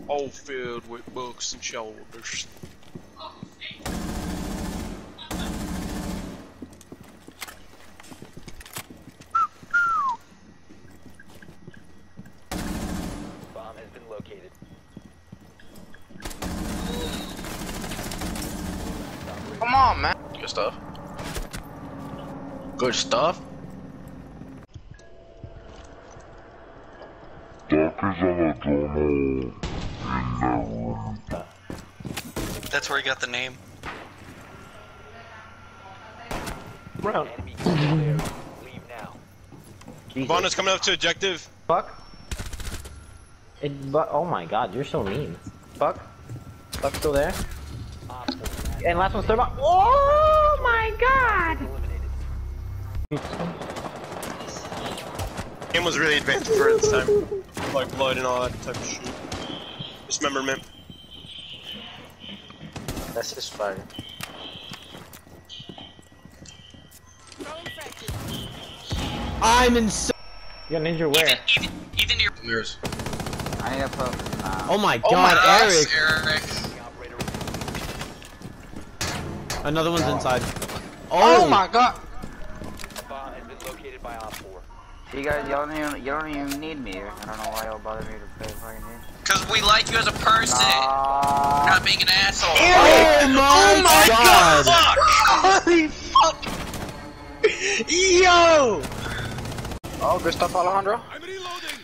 all filled with books and shoulders. Bomb has been located. Come on, man. Good stuff. Good stuff. That's where he got the name. Round. Enemy clear. Leave now. Vaughn is coming up to objective. Fuck. Oh my god, you're so mean. Fuck. Fuck still there. Op 4 And last one's third box. Oh my god! eliminated. Game was really advanced for its time. Like blood and all that type of shit. Dismemberment. That's just fire. I'm insane. You got ninja where? Even your Mirrors. I need to put. Oh my oh god, my gosh, Eric. Eric. The operator. Another one's inside. Oh my god! A bomb has been located by Op 4. You guys, you don't even need me here. I don't know why y'all bother me to play fucking game. Cause we like you as a person. You're not being an asshole. Oh my god. Holy fuck! Yo! Oh, good stuff, Alejandro. I'm reloading.